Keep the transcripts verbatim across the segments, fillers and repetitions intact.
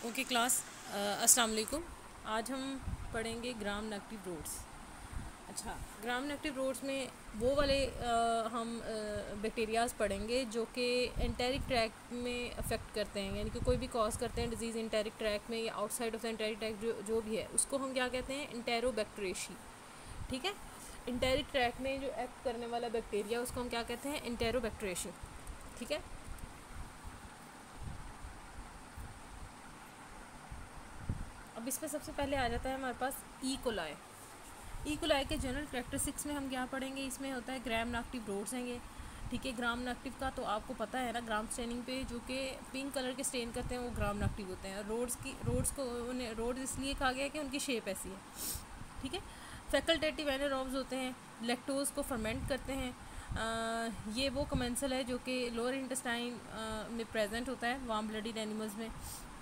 Okay class, अस्सलाम वालेकुम। आज हम पढ़ेंगे ग्राम नेगेटिव रोड्स। अच्छा, ग्राम नेगेटिव रोड्स में वो वाले आ, हम बैक्टीरियाज पढ़ेंगे जो कि एंटेरिक ट्रैक में अफेक्ट करते हैं, यानी कि कोई भी कॉज करते हैं डिजीज़ एंटेरिक ट्रैक में या outside of the enteric tract जो जो भी है उसको हम क्या कहते हैं, एंटेरोबैक्टीरियशी। ठीक है, एंटेरिक ट्रैक में जो एक्ट करने वाला बैक्टीरिया उसको हम क्या कहते हैं, एंटेरोबैक्टीरियशी। ठीक है, अब इसमें सबसे पहले आ जाता है हमारे पास ई कोलाई। ई कोलाई के जनरल कैरेक्टरिस्टिक्स में हम क्या पढ़ेंगे, इसमें होता है ग्राम नेगेटिव रोड्स हैंगे। ठीक है, ग्राम नेगेटिव का तो आपको पता है ना, ग्राम स्टेनिंग पे जो कि पिंक कलर के स्टेन करते हैं वो ग्राम नेगेटिव होते हैं। रोड्स की रोड्स को उन्हें रोड्स इसलिए कहा गया है कि उनकी शेप ऐसी है। ठीक है, फैकल्टेटिव एनारोब्स होते हैं, लैक्टोज को फर्मेंट करते हैं। आ, ये वो कमेंसल है जो कि लोअर इंटेस्टाइन में प्रेजेंट होता है वार्म ब्लडेड एनिमल्स में।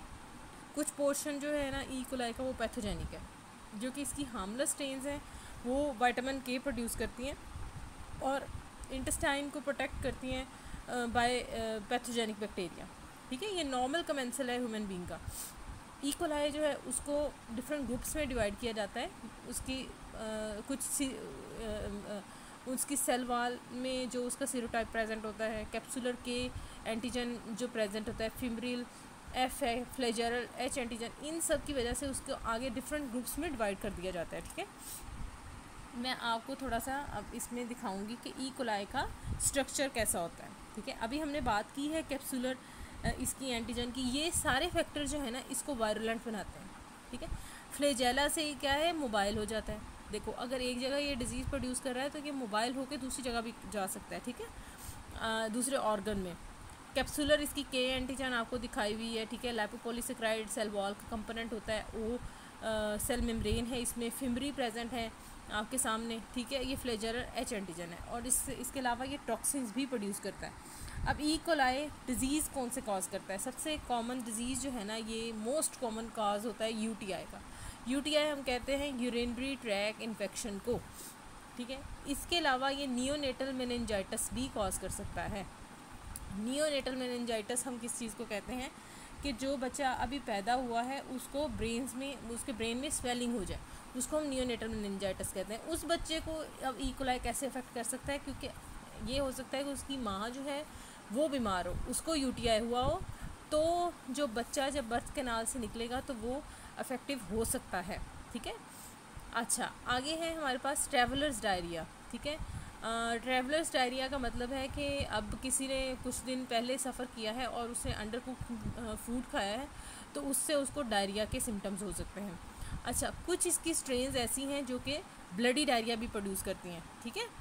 कुछ पोर्शन जो है ना ई कोलाई का वो पैथोजेनिक है, जो कि इसकी हार्मलेस स्टेन्स हैं वो विटामिन के प्रोड्यूस करती हैं और इंटेस्टाइन को प्रोटेक्ट करती हैं बाय पैथोजेनिक बैक्टीरिया। ठीक है, ये नॉर्मल कमेंसल है ह्यूमन बीइंग का। ई कोलाई जो है उसको डिफरेंट ग्रुप्स में डिवाइड किया जाता है। उसकी आ, कुछ सी, आ, आ, उसकी सेल वाल में जो उसका सीरोटाइप प्रेजेंट होता है, कैप्सुलर के एंटीजन जो प्रेजेंट होता है, फिमरिल एफ है, फ्लेजरल एच एंटीजन, इन सब की वजह से उसको आगे डिफरेंट ग्रुप्स में डिवाइड कर दिया जाता है। ठीक है, मैं आपको थोड़ा सा अब इसमें दिखाऊंगी कि ई कोलाई का स्ट्रक्चर कैसा होता है। ठीक है, अभी हमने बात की है कैप्सुलर इसकी एंटीजन की, ये सारे फैक्टर जो है ना इसको वायरुलेंट बनाते हैं। ठीक है, फ्लेजेला से ये क्या है, मोबाइल हो जाता है। देखो, अगर एक जगह ये डिजीज़ प्रोड्यूस कर रहा है तो ये मोबाइल होकर दूसरी जगह भी जा सकता है। ठीक है, आ, दूसरे ऑर्गन में। कैप्सुलर इसकी के एंटीजन आपको दिखाई हुई है। ठीक है, लाइपोपॉलीसेक्राइड सेल वॉल का कंपोनेंट होता है, वो आ, सेल मेम्ब्रेन है, इसमें फिमरी प्रेजेंट है आपके सामने। ठीक है, ये फ्लेजरल एच एंटीजन है और इस इसके अलावा ये टॉक्सिन्स भी प्रोड्यूस करता है। अब ई कोलाई डिजीज़ कौन से कॉज करता है, सबसे कॉमन डिजीज़ जो है ना, ये मोस्ट कॉमन कॉज होता है यूटीआई का। यूटीआई हम कहते हैं यूरिनरी ट्रैक इन्फेक्शन को। ठीक है, इसके अलावा ये नियोनेटल मेनिंजाइटिस भी कॉज कर सकता है। नियोनेटल मेनिंजाइटिस हम किस चीज़ को कहते हैं कि जो बच्चा अभी पैदा हुआ है उसको ब्रेन्स में उसके ब्रेन में स्वेलिंग हो जाए, उसको हम नियोनेटल मेनिंजाइटिस कहते हैं। उस बच्चे को अब ई कोलाई कैसे अफेक्ट कर सकता है, क्योंकि ये हो सकता है कि उसकी माँ जो है वो बीमार हो, उसको यूटीआई हुआ हो, तो जो बच्चा जब बर्थ कैनाल से निकलेगा तो वो अफेक्टिव हो सकता है। ठीक है, अच्छा आगे है हमारे पास ट्रैवलर्स डायरिया। ठीक है, ट्रैवलर्स डायरिया का मतलब है कि अब किसी ने कुछ दिन पहले सफ़र किया है और उसने अंडर कुक फूड खाया है तो उससे उसको डायरिया के सिम्टम्स हो सकते हैं। अच्छा, कुछ इसकी स्ट्रेन्स ऐसी हैं जो कि ब्लडी डायरिया भी प्रोड्यूस करती हैं। ठीक है,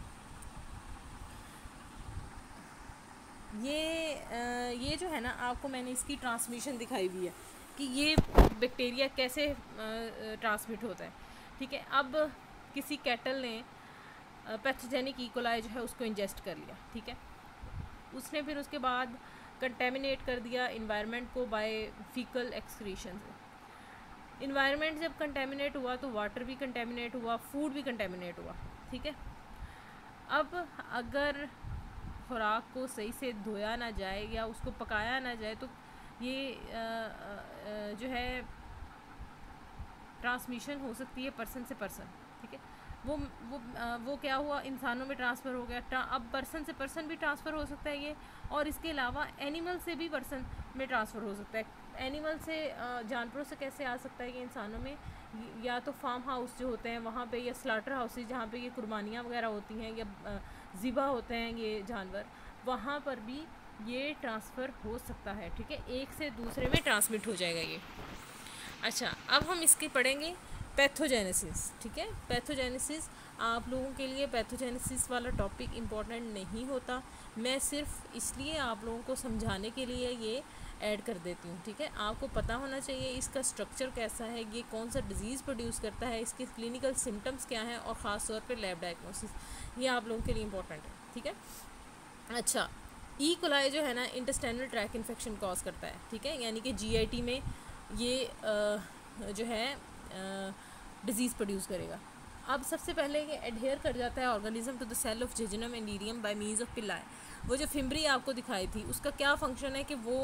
ये आ, ये जो है ना, आपको मैंने इसकी ट्रांसमिशन दिखाई हुई है कि ये बैक्टीरिया कैसे ट्रांसमिट होता है। ठीक है, अब किसी कैटल ने पैथोजेनिक ई कोलाई जो है उसको इंजेस्ट कर लिया। ठीक है, उसने फिर उसके बाद कंटेमिनेट कर दिया इन्वायरमेंट को बाय फीकल एक्सक्रीशन से। इन्वायरमेंट जब कंटेमिनेट हुआ तो वाटर भी कंटेमिनेट हुआ, फूड भी कंटेमिनेट हुआ। ठीक है, अब अगर खुराक को सही से धोया ना जाए या उसको पकाया ना जाए तो ये आ, आ, जो है ट्रांसमिशन हो सकती है पर्सन से पर्सन। ठीक है, वो वो आ, वो क्या हुआ, इंसानों में ट्रांसफ़र हो गया। अब पर्सन से पर्सन भी ट्रांसफ़र हो सकता है ये, और इसके अलावा एनिमल से भी पर्सन में ट्रांसफ़र हो सकता है। एनिमल से जानवरों से कैसे आ सकता है कि इंसानों में, या तो फार्म हाउस जो होते हैं वहाँ पे, या स्लाटर हाउसेज जहाँ पे ये कुर्बानियाँ वगैरह होती हैं या ज़िबा होते हैं ये जानवर, वहाँ पर भी ये ट्रांसफ़र हो सकता है। ठीक है, एक से दूसरे में ट्रांसमिट हो जाएगा ये। अच्छा, अब हम इसके पढ़ेंगे पैथोजेनेसिस। ठीक है, पैथोजेनेसिस आप लोगों के लिए पैथोजेनेसिस वाला टॉपिक इम्पॉर्टेंट नहीं होता, मैं सिर्फ इसलिए आप लोगों को समझाने के लिए ये ऐड कर देती हूँ। ठीक है, आपको पता होना चाहिए इसका स्ट्रक्चर कैसा है, ये कौन सा डिजीज़ प्रोड्यूस करता है, इसके क्लिनिकल सिम्टम्स क्या हैं, और ख़ास तौर पर लैब डायग्नोसिस, ये आप लोगों के लिए इम्पॉर्टेंट है। ठीक है, अच्छा, ई कोलाई जो है ना इंटेस्टाइनल ट्रैक इन्फेक्शन कॉज करता है। ठीक है, यानी कि जीआईटी में ये आ, जो है डिजीज़ प्रोड्यूस करेगा। अब सबसे पहले ये एडहेयर कर जाता है organism to the cell of jejunum and ileum by means of pili. वो जो फिम्बरी आपको दिखाई थी उसका क्या फंक्शन है कि वो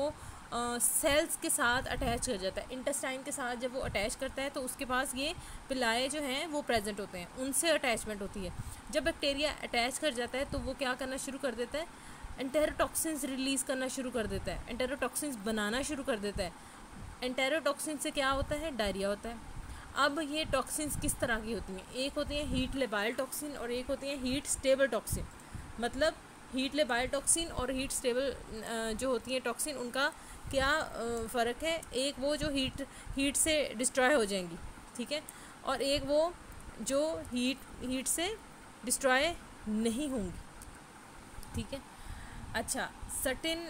सेल्स के साथ अटैच कर जाता है, इंटेस्टाइन के साथ जब वो अटैच करता है तो उसके पास ये पिलाए जो हैं वो प्रेजेंट होते हैं, उनसे अटैचमेंट होती है। जब बैक्टीरिया अटैच कर जाता है तो वो क्या करना शुरू कर देता है, एंटेरोटॉक्सिन्स रिलीज़ करना शुरू कर देता है, एंटेरोटॉक्सिन्स बनाना शुरू कर देता है। एंटेरोटॉक्सिन से क्या होता है, डायरिया होता है। अब ये टॉक्सिन्स किस तरह की होती हैं, एक होती हैं हीट लेबाइल टॉक्सिन और एक होती हैं हीट स्टेबल टॉक्सिन। मतलब हीट लेबाइल टॉक्सिन और हीट स्टेबल जो होती हैं टॉक्सिन, उनका क्या फ़र्क है, एक वो जो हीट हीट से डिस्ट्रॉय हो जाएंगी, ठीक है, और एक वो जो हीट हीट से डिस्ट्रॉय नहीं होंगी, ठीक है। अच्छा, सर्टेन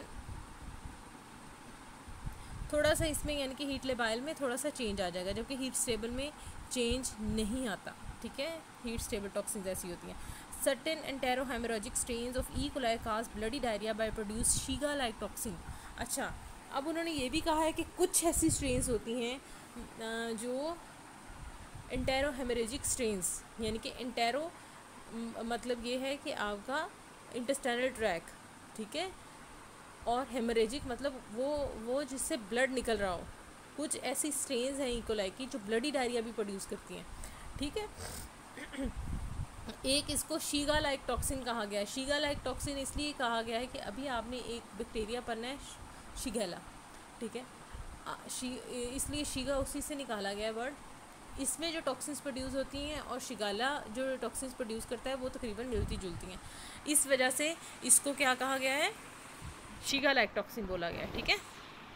थोड़ा सा इसमें यानी कि हीट लेबाइल में थोड़ा सा चेंज आ जाएगा, जबकि हीट स्टेबल में चेंज नहीं आता, ठीक है। हीट स्टेबल टॉक्सिन्स ऐसी होती हैं। Certain enterohaemorrhagic strains of E coli cause bloody diarrhoea by produce Shiga like toxin. अच्छा, अब उन्होंने ये भी कहा है कि कुछ ऐसी स्ट्रेन्स होती हैं जो एंटेरोहेमोरेजिक स्ट्रेन्स, यानी कि एंटेरो मतलब ये है कि आपका इंटेस्टाइनल ट्रैक, ठीक है, और हेमरेजिक मतलब वो वो जिससे ब्लड निकल रहा हो। कुछ ऐसी स्ट्रेन्स हैं ई कोलाई की जो ब्लडी डायरिया भी प्रोड्यूस करती हैं, ठीक है। एक इसको शीगा लाइक टॉक्सिन कहा गया है। शीगा लाइक टॉक्सिन इसलिए कहा गया है कि अभी आपने एक बैक्टीरिया पढ़ना है शिगेला, ठीक है, शी इसलिए शीगा उसी से निकाला गया है वर्ड। इसमें जो टॉक्सिन्स प्रोड्यूस होती हैं और शिगाला जो टॉक्सिन्स प्रोड्यूस करता है वो तकरीबन मिलती जुलती हैं, इस वजह से इसको क्या कहा गया है, शीगा लाइक टॉक्सिन बोला गया है, ठीक है।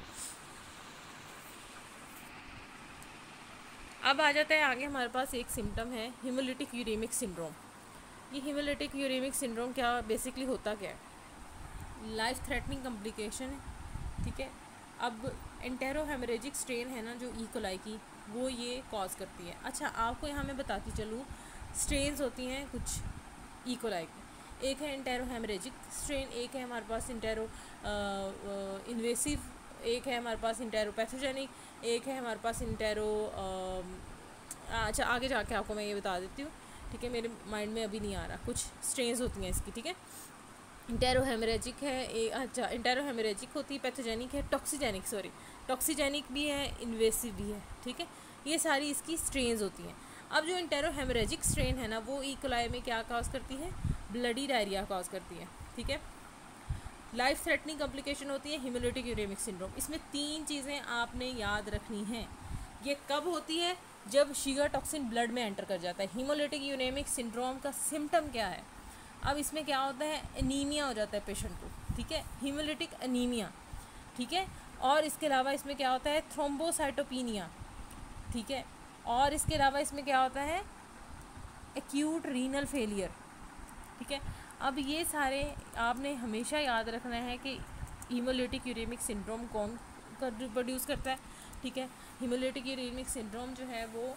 अब आ जाता है आगे हमारे पास एक सिम्टम है हीमोलिटिक यूरेमिक सिंड्रोम। ये हीमोलिटिक यूरेमिक सिंड्रोम क्या बेसिकली होता क्या है, लाइफ थ्रेटनिंग कॉम्प्लिकेशन है, ठीक है। अब एंटेरोहेमरेजिक स्ट्रेन है ना जो ई कोलाई की, वो ये कॉज करती है। अच्छा, आपको यहाँ मैं बताती चलूँ, स्ट्रेन्स होती हैं कुछ ई कोलाई की, एक है एंटेरोहेमरेजिक स्ट्रेन, एक है हमारे पास इंटेरो इन्वेसिव, एक है हमारे पास इंटेरोपैथोजेनिक, एक है हमारे पास इंटेरो अच्छा आगे जाके आपको मैं ये बता देती हूँ, ठीक है, मेरे माइंड में अभी नहीं आ रहा। कुछ स्ट्रेन्स होती हैं इसकी, ठीक है। इंटेरोहेमरेजिक है ए, अच्छा इंटेरोहेमरेजिक होती है, पैथोजेनिक है, टॉक्सीजेनिक सॉरी टॉक्सीजेनिक भी है, इन्वेसिव भी है, ठीक है। ये सारी इसकी स्ट्रेन्स होती हैं। अब जो इंटेरोहेमरेजिक स्ट्रेन है ना वो ई कोलाई में क्या कॉज करती है, ब्लडी डायरिया कॉज करती है, ठीक है। लाइफ थ्रेटनिंग कॉम्प्लिकेशन होती है हीमोलिटिक यूरेमिक सिंड्रोम। इसमें तीन चीज़ें आपने याद रखनी हैं। ये कब होती है, जब शीगा टॉक्सिन ब्लड में एंटर कर जाता है। हीमोलिटिक यूरेमिक सिंड्रोम का सिम्टम क्या है, अब इसमें क्या होता है, एनीमिया हो जाता है पेशेंट को, ठीक है, हीमोलिटिक एनीमिया, ठीक है। और इसके अलावा इसमें क्या होता है, थ्रोम्बोसाइटोपिनिया, ठीक है। और इसके अलावा इसमें क्या होता है, एक्यूट रीनल फेलियर, ठीक है। अब ये सारे आपने हमेशा याद रखना है कि हीमोलिटिक यूरेमिक सिंड्रोम कौन कर प्रोड्यूस करता है, ठीक है। हीमोलिटिक यूरेमिक सिंड्रोम जो है वो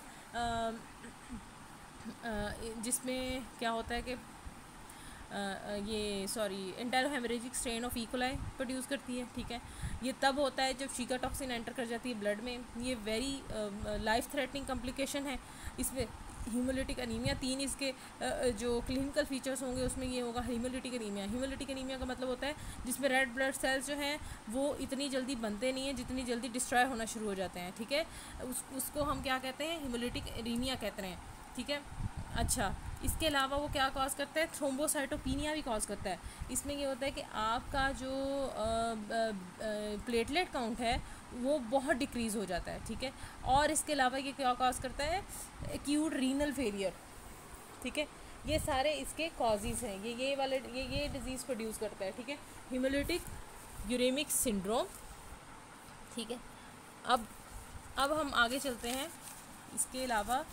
जिसमें क्या होता है कि आ, ये sorry enterohaemorrhagic strain of E coli produce करती है, ठीक है। ये तब होता है जब शीगा टॉक्सिन एंटर कर जाती है ब्लड में। ये वेरी लाइफ थ्रेटनिंग कॉम्प्लिकेशन है। इसमें हीमोलिटिक एनीमिया, तीन इसके जो क्लिनिकल फीचर्स होंगे उसमें ये होगा हीमोलिटिक एनीमिया। हीमोलिटिक एनीमिया का मतलब होता है जिसमें रेड ब्लड सेल्स जो हैं वो इतनी जल्दी बनते नहीं हैं जितनी जल्दी डिस्ट्रॉय होना शुरू हो जाते हैं, ठीक है। उस उसको हम क्या कहते हैं, हीमोलिटिक एनीमिया कहते हैं, ठीक है। अच्छा, इसके अलावा वो क्या कॉज करता है, थ्रोम्बोसाइटोपिनिया भी कॉज करता है। इसमें ये होता है कि आपका जो प्लेटलेट काउंट है वो बहुत डिक्रीज़ हो जाता है, ठीक है। और इसके अलावा ये क्या कॉज करता है, एक्यूट रीनल फेलियर, ठीक है। ये सारे इसके कॉजेज़ हैं, ये ये वाले ये ये डिजीज़ प्रोड्यूस करता है, ठीक है, हीमोलिटिक यूरेमिक सिंड्रोम, ठीक है। अब अब हम आगे चलते हैं। इसके अलावा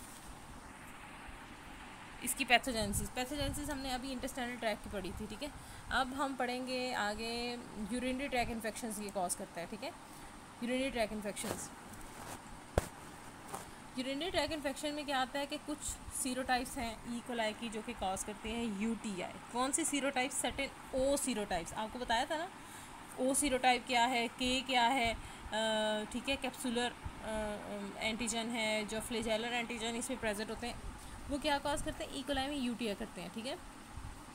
इसकी पैथोजेनेसिस पैथोजेनेसिस हमने अभी इंटेस्टाइनल ट्रैक की पढ़ी थी, ठीक है। अब हम पढ़ेंगे आगे यूरिनरी ट्रैक इन्फेक्शंस ये कॉज करता है, ठीक है। Urinary tract infections urinary tract infection में क्या आता है कि कुछ सीरोटाइप्स हैं ई कोलाई की जो कि कॉज करते हैं यूटीआई। कौन सी सीरोटाइप्स, सर्टेन ओ सीरोटाइप्स, आपको बताया था ना ओ सीरोटाइप क्या है, के क्या है, ठीक है। कैप्सुलर एंटीजन है, जो फ्लैजेलर एंटीजन इसमें प्रेजेंट होते हैं, वो क्या कॉज करते हैं, ई कोलाई में यूटीआई करते हैं, ठीक है।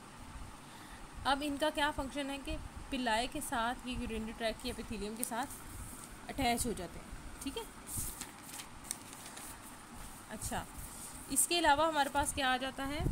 अब इनका क्या फंक्शन है कि पिलाए के साथ, ये यूरिनरी ट्रैक की एपिथेलियम के साथ अटैच हो जाते हैं, ठीक है। अच्छा, इसके अलावा हमारे पास क्या आ जाता है,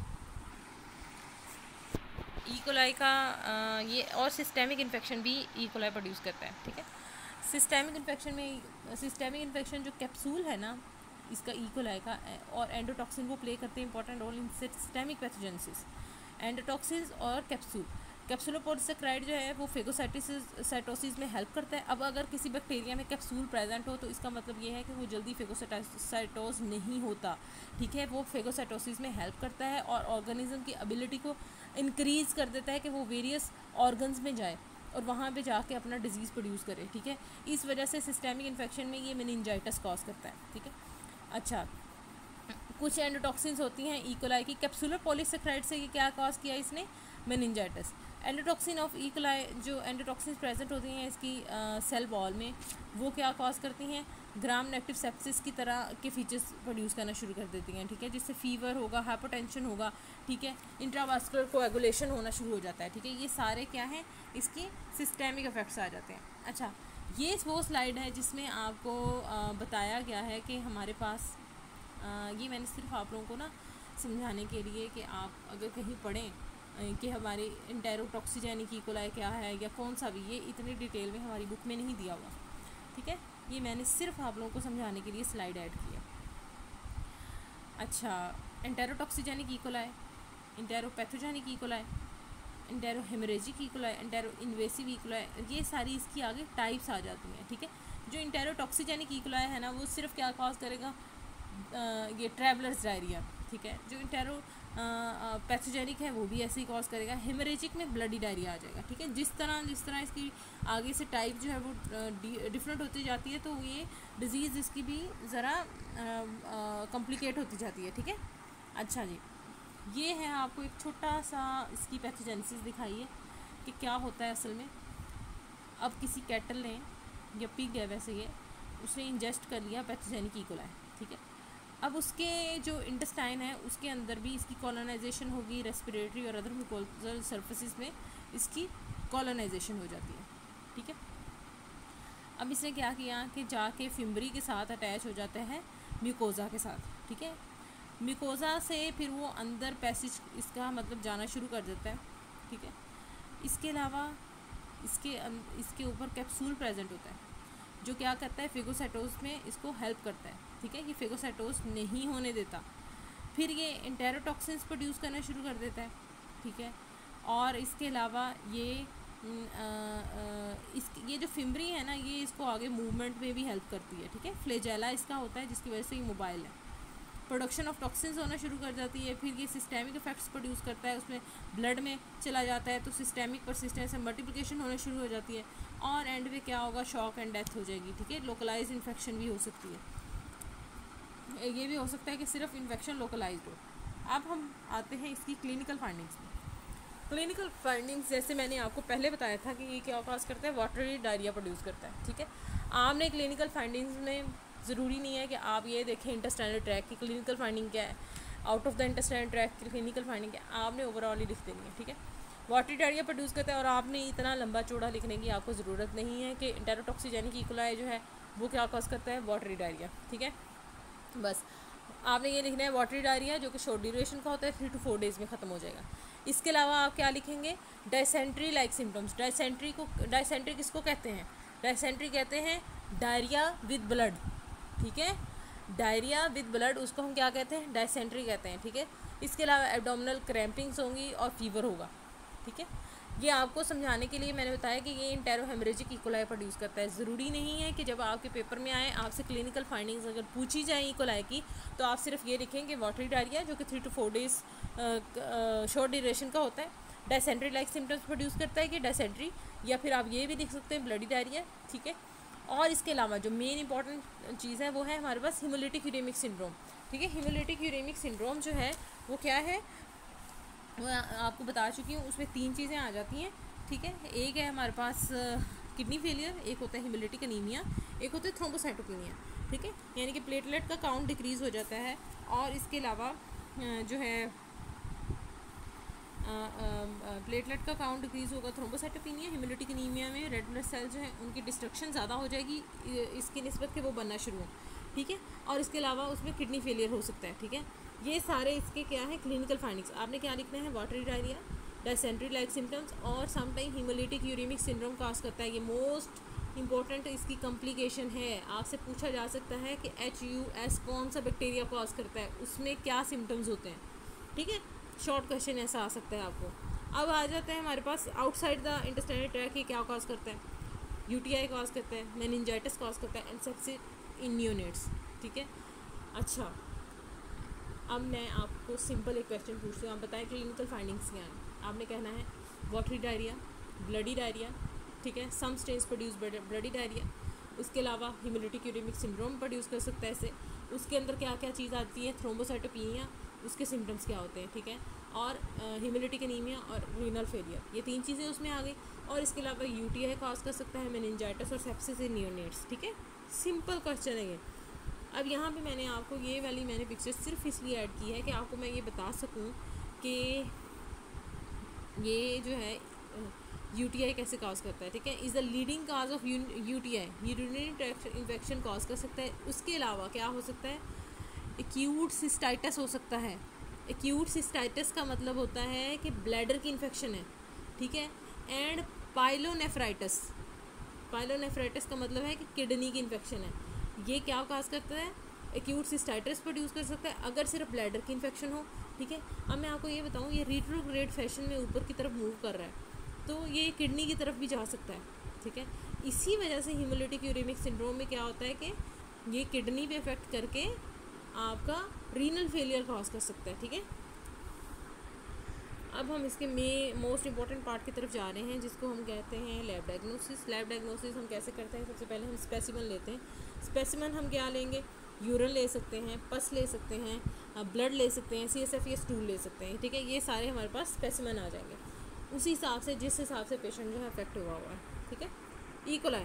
ई कोलाई का आ, ये और सिस्टेमिक इन्फेक्शन भी ई कोलाई प्रोड्यूस करता है, ठीक है। सिस्टेमिक इन्फेक्शन में, सिस्टेमिक इन्फेक्शन जो कैप्सूल है ना इसका ई कोलाई का, और एंडोटॉक्सिन वो प्ले करते हैं important role in systemic pathogenesis. Endotoxins और कैप्सूल, कैप्सूलोपोडिसैकेराइड जो है वो फेगोसाइटिस साइटोसिस में हेल्प करता है। अब अगर किसी बैक्टीरिया में कैप्सूल प्रेजेंट हो तो इसका मतलब ये है कि वो जल्दी फेगोसाइटोस नहीं होता, ठीक है। वो फेगोसाइटोसिस में हेल्प करता है और ऑर्गेनिज्म की एबिलिटी को इंक्रीज़ कर देता है कि वो वेरियस ऑर्गन्स में जाए और वहाँ पे जाके अपना डिजीज़ प्रोड्यूस करे, ठीक है। इस वजह से सिस्टेमिक इन्फेक्शन में ये मेनिंजाइटिस कॉज करता है, ठीक है। अच्छा, कुछ एंडोटॉक्सिन्स होती हैं ई कोलाई की, कैप्सूलर पॉलीसेक्राइड से ये क्या कॉज किया इसने, meningitis. Endotoxin of E coli, जो एंडोटॉक्सिन्स प्रेजेंट होती हैं इसकी सेल वॉल में, वो क्या कॉज करती हैं, ग्राम नेगेटिव सेप्सिस की तरह के फीचर्स प्रोड्यूस करना शुरू कर देती हैं, ठीक है। जिससे फीवर होगा, हाइपोटेंशन होगा, ठीक है, इंट्रावास्कुलर कोएगुलेशन होना शुरू हो जाता है, ठीक है। ये सारे क्या हैं, इसकी सिस्टेमिक इफेक्ट्स आ जाते हैं। अच्छा, ये वो स्लाइड है जिसमें आपको आ, बताया गया है कि हमारे पास आ, ये मैंने सिर्फ आप लोगों को ना समझाने के लिए कि आप अगर कहीं पढ़ें कि हमारी एंटेरोटॉक्सिजेनिक ई कोलाई क्या है या कौन सा भी, ये इतनी डिटेल में हमारी बुक में नहीं दिया हुआ, ठीक है। ये मैंने सिर्फ आप लोगों को समझाने के लिए स्लाइड ऐड किया। अच्छा, enterotoxigenic E coli, enteropathogenic E coli, enterohaemorrhagic E coli, enteroinvasive E coli, ये सारी इसकी आगे टाइप्स आ जाती हैं, ठीक है। जो एंटेरोटॉक्सिजेनिक ई कोलाई है ना वो सिर्फ क्या कॉज करेगा, आ, ये ट्रैवलर्स डायरिया, ठीक है। जो इंटेरो पैथोजेनिक है वो भी ऐसे ही कॉज करेगा। हेमरेजिक में ब्लडी डायरिया आ जाएगा, ठीक है। जिस तरह जिस तरह इसकी आगे से टाइप जो है वो डिफरेंट होती जाती है तो ये डिज़ीज़ इसकी भी ज़रा कॉम्प्लिकेट होती जाती है, ठीक है। अच्छा जी, ये है आपको एक छोटा सा इसकी पैथोजेनेसिस दिखाई है कि क्या होता है असल में। अब किसी कैटल ने या पिग है वैसे ये, उसने इंजेस्ट कर लिया पैथोजेनिक ई कोलाई, ठीक है। अब उसके जो इंटेस्टाइन है उसके अंदर भी इसकी कॉलोनाइजेशन होगी, रेस्पिरेटरी और अदर म्यूकोजल सर्फेसिस में इसकी कॉलोनाइजेशन हो जाती है, ठीक है। अब इसने क्या किया कि जाके फिम्बरी के साथ अटैच हो जाता है म्यूकोज़ा के साथ, ठीक है। म्यूकोज़ा से फिर वो अंदर पैसेज इसका मतलब जाना शुरू कर देता है, ठीक है। इसके अलावा इसके इसके ऊपर कैप्सूल प्रेजेंट होता है जो क्या करता है, फेगोसाइटोस में इसको हेल्प करता है, ठीक है। ये फेगोसाइटोस नहीं होने देता, फिर ये एंटेरोटॉक्सिन्स प्रोड्यूस करना शुरू कर देता है, ठीक है। और इसके अलावा ये आ, आ, इस ये जो फिम्बरी है ना ये इसको आगे मूवमेंट में भी हेल्प करती है, ठीक है। फ्लेजेला इसका होता है जिसकी वजह से ये मोबाइल है। प्रोडक्शन ऑफ टॉक्सिन्स होना शुरू कर जाती है, फिर ये सिस्टेमिक इफेक्ट्स प्रोड्यूस करता है, उसमें ब्लड में चला जाता है तो सिस्टेमिक परसिस्टेंस में मल्टीप्लिकेशन होना शुरू हो जाती है और एंड में क्या होगा, शॉक एंड डेथ हो जाएगी, ठीक है। लोकलाइज इन्फेक्शन भी हो सकती है, ये भी हो सकता है कि सिर्फ इन्फेक्शन लोकलाइज्ड हो। अब हम आते हैं इसकी क्लिनिकल फाइंडिंग्स में। क्लिनिकल फाइंडिंग्स जैसे मैंने आपको पहले बताया था कि ये क्या कॉज करता है, वाटरी डायरिया प्रोड्यूस करता है, ठीक है। आपने क्लिनिकल फाइंडिंग्स में ज़रूरी नहीं है कि आप ये देखें इंटेस्टाइनल ट्रैक की क्लिनिकल फाइंडिंग क्या है, out of the intestinal tract की क्लिनिकल फाइंडिंग क्या है, आपने ओवरऑल ही लिख देनी है, ठीक है। वाटरी डायरिया प्रोड्यूस करता है और आपने इतना लंबा चौड़ा लिखने की आपको ज़रूरत नहीं है कि एंटेरोटॉक्सिजेनिक ई कोलाई जो है वो क्या कॉज करता है, वाटरी डायरिया, ठीक है। बस आपने ये लिखना है वाटरी डायरिया जो कि शॉर्ट ड्यूरेशन का होता है, थ्री टू फोर डेज़ में ख़त्म हो जाएगा। इसके अलावा आप क्या लिखेंगे, डायसेंट्री लाइक सिम्टम्स। डायसेंट्री को डायसेंट्री किसको कहते हैं, डायसेंट्री कहते हैं डायरिया विद ब्लड, ठीक है। डायरिया विद ब्लड उसको हम क्या कहते हैं, डायसेंट्री कहते हैं, ठीक है। इसके अलावा एब्डोमिनल क्रैम्पिंग्स होंगी और फीवर होगा, ठीक है। ये आपको समझाने के लिए मैंने बताया कि ये enterohaemorrhagic E coli produce करता है। ज़रूरी नहीं है कि जब आपके पेपर में आए आपसे क्लिनिकल फाइंडिंग्स अगर पूछी जाए ई कोलाई की तो आप सिर्फ ये लिखें कि वाटरी डायरिया जो कि three two four days short duration का होता है, डायसेंट्री लाइक सिम्टम्स प्रोड्यूस करता है कि डायसेंट्री, या फिर आप ये भी लिख सकते हैं ब्लडी डायरिया, ठीक है। और इसके अलावा जो मेन इंपॉर्टेंट चीज़ है वो है हमारे पास हिमोलिटिक यूरेमिक सिंड्रोम, ठीक है। हिमोलिटिक यूरेमिक सिंड्रोम जो है वो क्या है वो आपको बता चुकी हूँ, उसमें तीन चीज़ें आ जाती हैं, ठीक है। एक है हमारे पास किडनी फेलियर, एक होता है हिमोलिटिक अनीमिया, एक होता है थ्रोम्बोसाइटोपेनिया, ठीक है। यानी कि प्लेटलेट का काउंट डिक्रीज़ हो जाता है। और इसके अलावा जो है प्लेटलेट का काउंट डिक्रीज होगा थ्रोम्बोसाइटोपेनिया, हेमोलिटिक एनीमिया में रेड ब्लड सेल जो है उनकी डिस्ट्रक्शन ज़्यादा हो जाएगी इसकी निस्बत के वो बनना शुरू हो, ठीक है। और इसके अलावा उसमें किडनी फेलियर हो सकता है, ठीक है। ये सारे इसके क्या है क्लिनिकल फाइंडिंग्स। आपने क्या लिखना है, watery diarrhoea, dysentery like symptoms और sometime haemolytic uraemic syndrome cause करता है। ये मोस्ट इंपॉर्टेंट इसकी कॉम्प्लिकेशन है। आपसे पूछा जा सकता है कि एच यू एस कौन सा बैक्टीरिया कॉज करता है, उसमें क्या सिम्टम्स होते हैं, ठीक है। शॉर्ट क्वेश्चन ऐसा आ सकता है आपको। अब आ जाते हैं हमारे पास आउटसाइड द इंटेस्टाइनल ट्रैक ये क्या कॉज करता है, यूटीआई कॉज करता है, मेनिंजाइटिस कॉज करता है, एंड सेप्सिस इन नियोनेट्स, ठीक है। अच्छा, अब मैं आपको सिंपल एक क्वेश्चन पूछती हूँ, आप बताएं क्लिनिकल फाइंडिंग्स क्या हैं। आपने कहना है वाटरी डायरिया, ब्लडी डायरिया, ठीक है, some strains produce bloody diarrhoea, उसके अलावा हीमोलिटिक यूरेमिक सिंड्रोम प्रोड्यूस कर सकता है इसे। उसके अंदर क्या क्या चीज़ आती है, थ्रोम्बोसाइटोपेनिया, उसके सिम्टम्स क्या होते हैं, ठीक है, और हीमोलिटिक एनीमिया और रीनल फेलियर, ये तीन चीज़ें उसमें आ गई। और इसके अलावा यूटीआई कॉज कर सकता है, मेनिंजाइटिस और सेप्सिस इन नियोनेट्स, ठीक है। सिंपल क्वेश्चन है ये। अब यहाँ पे मैंने आपको ये वाली मैंने पिक्चर सिर्फ इसलिए ऐड की है कि आपको मैं ये बता सकूँ कि ये जो है यूटीआई कैसे कॉज करता है, ठीक है। Is the leading cause of UTI, urinary tract infection cause कर सकता है। उसके अलावा क्या हो सकता है, एक्यूट सिस्टाइटिस हो सकता है। एक्यूट सिस्टाइटिस का मतलब होता है कि ब्लैडर की इन्फेक्शन है, ठीक है। एंड पाइलोनेफ्राइटिस, पाइलोनेफ्राइटिस का मतलब है कि किडनी की इन्फेक्शन है। ये क्या काज करता है, एक्यूट सिस्टाइटिस प्रोड्यूस कर सकता है अगर सिर्फ ब्लैडर की इन्फेक्शन हो, ठीक है। अब मैं आपको ये बताऊँ, ये रिट्रोग्रेड फैशन में ऊपर की तरफ मूव कर रहा है, तो ये किडनी की तरफ भी जा सकता है, ठीक है। इसी वजह से हीमोलिटिक यूरेमिक सिंड्रोम में क्या होता है कि ये किडनी पे इफेक्ट करके आपका रीनल फेलियर कॉज कर सकता है, ठीक है। अब हम इसके में मोस्ट इंपॉर्टेंट पार्ट की तरफ जा रहे हैं, जिसको हम कहते हैं लैब डायग्नोसिस। लैब डायग्नोसिस हम कैसे करते हैं, सबसे पहले हम स्पेसिमन लेते हैं। स्पेसिमन हम क्या लेंगे, यूरिन ले सकते हैं, पस ले सकते हैं, ब्लड ले सकते हैं, सी एस एफ या स्टूल ले सकते हैं, ठीक है। ये सारे हमारे पास स्पेसिमन आ जाएंगे उसी हिसाब से जिस हिसाब से पेशेंट जो है अफेक्ट हुआ हुआ है, ठीक है। ई कोलाई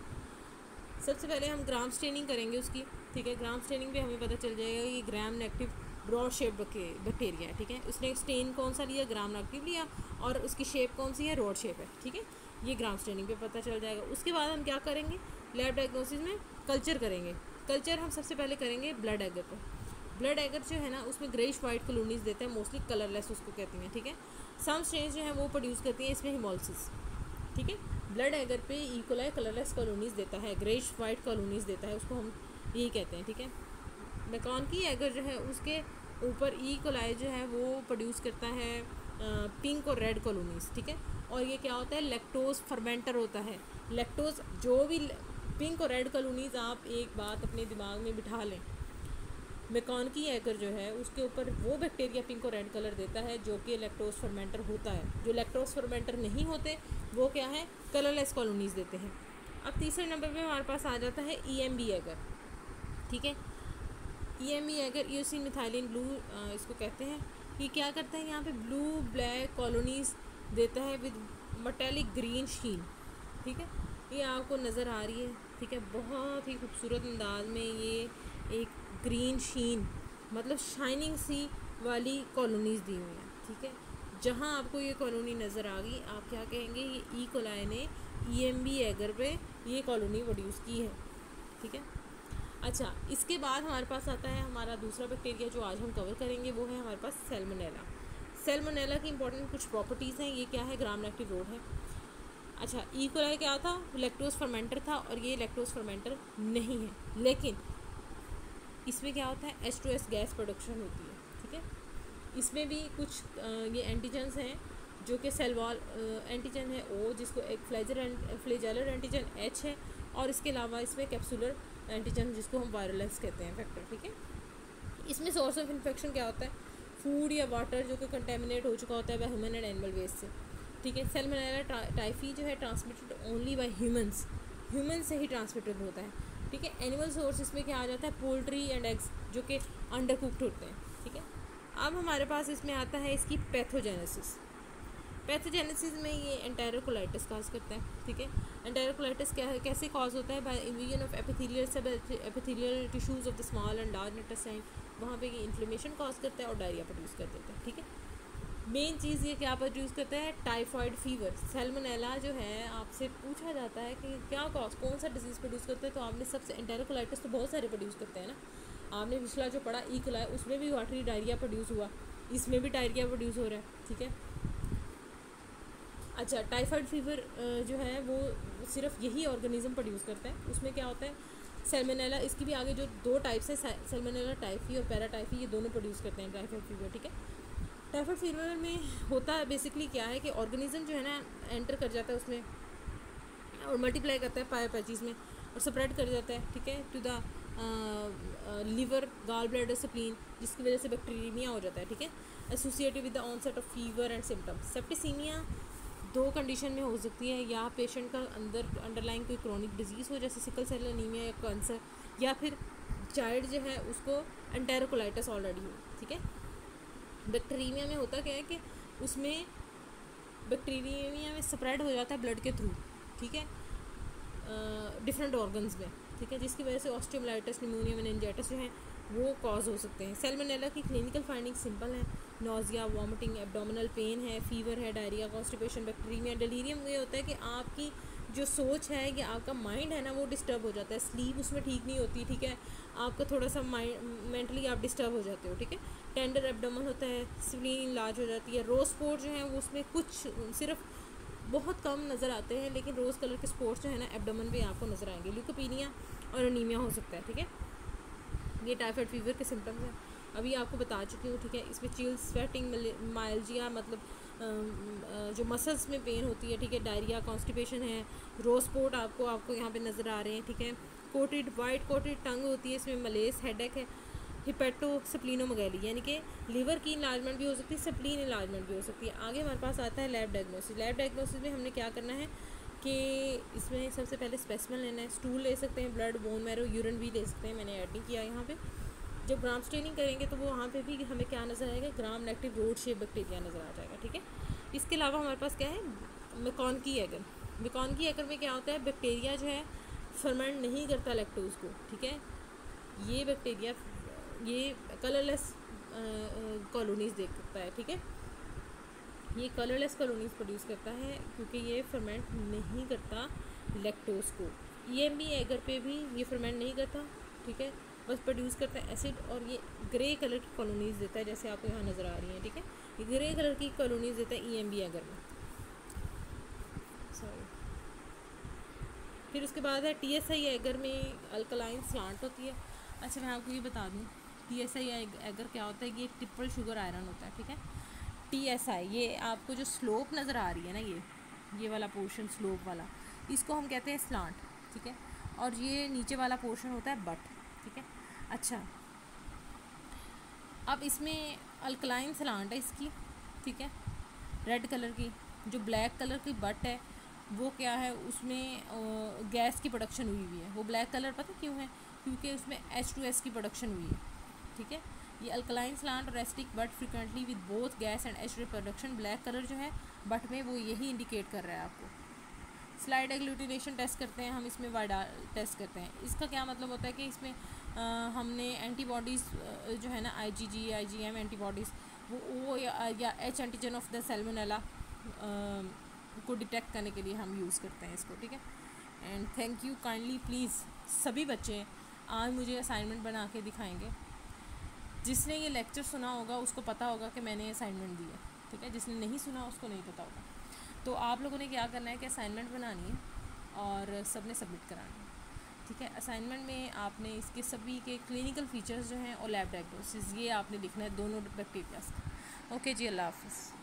सबसे पहले हम ग्राम स्टेनिंग करेंगे उसकी, ठीक है। ग्राम स्टेनिंग पे हमें पता चल जाएगा कि gram negative broad shape bacteria है, ठीक है। उसने स्टेन कौन सा लिया, ग्राम नेगेटिव लिया, और उसकी शेप कौन सी है, रॉड शेप है, ठीक है। ये ग्राम स्टेनिंग पे पता चल जाएगा। उसके बाद हम क्या करेंगे, लैब डायग्नोसिस में कल्चर करेंगे। कल्चर हम सबसे पहले करेंगे ब्लड एगर पे। ब्लड एगर जो है ना, उसमें ग्रेइश वाइट कॉलोनीज देते हैं, मोस्टली कलरलेस उसको कहते हैं, ठीक है। सम स्टेन्स जो है वो प्रोड्यूस करती हैं इसमें हिमोलिसिस, ठीक है। ब्लड एगर पे ई कोलाई कलरलेस कॉलोनीज देता है, ग्रेइश वाइट कॉलोनीज देता है, उसको हम यही कहते हैं, ठीक है। मैकॉन की एगर जो है उसके ऊपर ई कोलाई जो है वो प्रोड्यूस करता है पिंक और रेड कॉलोनीज, ठीक है। और ये क्या होता है, लैक्टोज फर्मेंटर होता है। लैक्टोज जो भी पिंक और रेड कॉलोनीज, आप एक बात अपने दिमाग में बिठा लें, मैकॉन की एगर जो है उसके ऊपर वो बैक्टीरिया पिंक और रेड कलर देता है जो कि लैक्टोज फर्मेंटर होता है। जो लैक्टोज फर्मेंटर नहीं होते वो क्या है, कलरलेस कॉलोनीज देते हैं। अब तीसरे नंबर पे हमारे पास आ जाता है ई एम बी एगर, ठीक है। E M B agar eosin methylene blue इसको कहते हैं। ये क्या करता है, यहाँ पे ब्लू ब्लैक कॉलोनीज देता है विद मेटालिक ग्रीन शीन, ठीक है। ये आपको नज़र आ रही है, ठीक है। बहुत ही खूबसूरत अंदाज में ये एक ग्रीन शीन मतलब शाइनिंग सी वाली कॉलोनीज दी हुई हैं, ठीक है। जहाँ आपको ये कॉलोनी नज़र आ गई, आप क्या कहेंगे, ये ई कोलाई ने ई एम बी एगर पे ये कॉलोनी प्रोड्यूस की है, ठीक है। अच्छा, इसके बाद हमारे पास आता है हमारा दूसरा बैक्टीरिया जो आज हम कवर करेंगे, वो है हमारे पास सैल्मोनेला। सैल्मोनेला की इंपॉर्टेंट कुछ प्रॉपर्टीज़ हैं। ये क्या है, ग्राम नेगेटिव रोड है। अच्छा, ई कोलाई क्या था, लैक्टोज फर्मेंटर था, और ये लैक्टोज फर्मेंटर नहीं है, लेकिन इसमें क्या होता है, H two S gas production होती है, ठीक है। इसमें भी कुछ आ, ये एंटीजन्स हैं जो कि सेल वॉल एंटीजन है ओ, जिसको एक फ्लैजर फ्लैजेलर एंटीजन एच है, और इसके अलावा इसमें कैप्सुलर एंटीजन जिसको हम वायरुलेंस कहते हैं फैक्टर, ठीक है। इसमें सोर्स ऑफ इन्फेक्शन क्या होता है, फूड या वाटर जो कि कंटेमिनेट हो चुका होता है by human and animal waste से, ठीक है। सैल्मोनेला टाइफी जो है transmitted only by humans, human से ही ट्रांसमिटेड होता है, ठीक है। एनिमल सोर्स इसमें क्या आ जाता है, पोल्ट्री एंड एग्स जो कि अंडर कुक्ड होते हैं, ठीक है। अब हमारे पास इसमें आता है इसकी पैथोजेनेसिस। पैथोजेनेसिस में ये एंटेरोकोलाइटिस कॉज करता है, ठीक है। एंटेरोकोलाइटिस क्या कैसे कॉज होता है, by invasion of epithelial sub epithelial tissues of the small and large intestine, वहाँ पे ये इन्फ्लेमेशन कॉज करता है और डायरिया प्रोड्यूस कर देता है, ठीक है। मेन चीज़ ये क्या प्रोड्यूस करता है, टाइफाइड फीवर। सैल्मोनेला जो है आपसे पूछा जाता है कि क्या कॉज कौन सा डिजीज़ प्रोड्यूस करता है, तो आपने सबसे एंटेरोकोलाइटिस तो बहुत सारे प्रोड्यूस करते हैं ना। आपने पिछला जो पढ़ा ई कोलाई, उसमें भी वाटरी डायरिया प्रोड्यूस हुआ, इसमें भी डायरिया प्रोड्यूस हो रहा है, ठीक है। अच्छा, टाइफाइड फीवर जो है वो सिर्फ यही ऑर्गेनिज्म प्रोड्यूस करता है। उसमें क्या होता है, सैल्मोनेला, इसकी भी आगे जो दो टाइप्स है, सैल्मोनेला टाइफी और पैराटाइफी, ये दोनों प्रोड्यूस करते हैं टाइफाइड फीवर, ठीक है। टाइफाइड फीवर में होता है बेसिकली क्या है कि ऑर्गेनिज्म जो है ना एंटर कर जाता है उसमें और मल्टीप्लाई करता है पाया पैचीज़ में और स्प्रेड कर जाता है, ठीक है, to the liver, gall bladder, spleen, जिसकी वजह से बैक्टीरियमिया हो जाता है, ठीक है। Associated with the onset of fever and symptoms. Septicaemia दो कंडीशन में हो सकती है, या पेशेंट का अंदर अंडरलाइन कोई क्रोनिक डिजीज़ हो जैसे सिकल सेल एनीमिया या कैंसर, या फिर चाइल्ड जो है उसको एंटेरोकोलाइटिस ऑलरेडी हो, ठीक है। बैक्टीरियमिया में होता क्या है कि उसमें बैक्टीरियमिया में स्प्रेड हो जाता है ब्लड के थ्रू, ठीक है, डिफरेंट ऑर्गन्स में, ठीक है, जिसकी वजह से ऑस्टियोमाइलाइटिस, निमोनिया, मेनिंजाइटिस जो है वो कॉज हो सकते हैं। सैल्मोनेला की क्लिनिकल फाइंडिंग सिंपल है, नोजिया, वॉमिटिंग, एब्डोमिनल पेन है, फीवर है, डायरिया, कॉन्स्टिपेशन, बैक्टीरिया। डेलीरियम ये होता है कि आपकी जो सोच है कि आपका माइंड है ना वो डिस्टर्ब हो जाता है, स्लीप उसमें ठीक नहीं होती, ठीक है, आपका थोड़ा सा माइंड मेंटली आप डिस्टर्ब हो जाते हो, ठीक है। टेंडर एब्डोमेन होता है, स्प्लीन लार्ज हो जाती है। रोज स्पॉट जो है वो उसमें कुछ सिर्फ बहुत कम नज़र आते हैं, लेकिन रोज़ कलर के स्पॉट्स जो है ना एब्डोमेन पे आपको नज़र आएंगे। ल्यूकोपीनिया और अनीमिया हो सकता है, ठीक है। ये टाइफाइड फीवर के सिम्टम्स हैं, अभी आपको बता चुकी हूँ, ठीक है। इसमें चिल, स्वेटिंग, माइल्जिया मतलब जो मसल्स में पेन होती है, ठीक है, डायरिया, कॉन्स्टिपेशन है, रोज स्पॉट आपको आपको यहाँ पे नज़र आ रहे हैं, ठीक है। कोटेड वाइट कोटेड टंग होती है, इसमें मलेस, हेडेक है, हिपेटो स्प्लीनोमेगैली यानी कि लीवर की इलाजमेंट भी हो सकती है, स्प्लीन इलाजमेंट भी हो सकती है। आगे हमारे पास आता है लैब डायग्नोसिस। लैब डायग्नोसिस में हमने क्या करना है कि इसमें सबसे पहले स्पेसिमेन लेना है, स्टूल ले सकते हैं, ब्लड, बोन मैरो, यूरिन भी ले सकते हैं, मैंने ऐड नहीं किया यहाँ पे। जब ग्राम स्टेनिंग करेंगे तो वो वहाँ पे भी हमें क्या नज़र आएगा, gram negative rod shape bacteria नज़र आ जाएगा, ठीक है। इसके अलावा हमारे पास क्या है, मैकॉनकी एगर। मैकॉनकी एगर में क्या होता है, बैक्टीरिया जो है फर्मेंट नहीं करता लैक्टोज को, ठीक है। ये बैक्टीरिया ये कलरलेस कॉलोनीज देख सकता है, ठीक है। ये कलरलेस कॉलोनीज प्रोड्यूस करता है क्योंकि ये फर्मेंट नहीं करता लैक्टोज को। ईएमबी एगर पे भी ये फर्मेंट नहीं करता, ठीक है, बस प्रोड्यूस करता है एसिड, और ये ग्रे कलर की कॉलोनीज देता है, जैसे आपको यहाँ नज़र आ रही हैं, ठीक है। ये ग्रे कलर की कॉलोनीज देता है ईएमबी एगर में, सॉरी। फिर उसके बाद है टीएसआई एगर में अल्कलाइन स्लांट होती है। अच्छा, मैं आपको ये बता दूँ, टीएसआई एगर क्या होता है, ये ट्रिपल शुगर आयरन होता है, ठीक है। टीएसआई ये आपको जो स्लोप नज़र आ रही है ना, ये ये वाला पोर्शन स्लोप वाला, इसको हम कहते हैं स्लांट, ठीक है। और ये नीचे वाला पोर्शन होता है बट, ठीक है। अच्छा, अब इसमें अल्कलाइन स्लांट है इसकी, ठीक है, रेड कलर की। जो ब्लैक कलर की बट है वो क्या है, उसमें गैस की प्रोडक्शन हुई हुई है। वो ब्लैक कलर पता क्यों है, क्योंकि उसमें एच टू एस की प्रोडक्शन हुई है, ठीक है। ये अल्कलाइन स्लांट और acidic but frequently with both gas and H production. Black colour जो है बट में वो यही इंडिकेट कर रहा है आपको। स्लाइड एग्लूटिनेशन टेस्ट करते हैं हम, इसमें वाइडा टेस्ट करते हैं। इसका क्या मतलब होता है कि इसमें आ, हमने एंटीबॉडीज़ जो है ना, आईजीजी, आईजीएम एंटीबॉडीज़, वो वो या, या H antigen of the Salmonella को डिटेक्ट करने के लिए हम यूज़ करते हैं इसको, ठीक है। And thank you kindly, please सभी बच्चे आज मुझे असाइनमेंट बना के दिखाएंगे। जिसने ये लेक्चर सुना होगा उसको पता होगा कि मैंने असाइनमेंट दी है, ठीक है। जिसने नहीं सुना उसको नहीं पता होगा। तो आप लोगों ने क्या करना है कि असाइनमेंट बनानी है और सबने सबमिट करानी है, ठीक है। असाइनमेंट में आपने इसके सभी के क्लिनिकल फीचर्स जो हैं और लैब डायग्नोसिस ये आपने लिखना है, दोनों बैक्टीरियाज का। ओके जी, अल्लाह हाफ़िज़।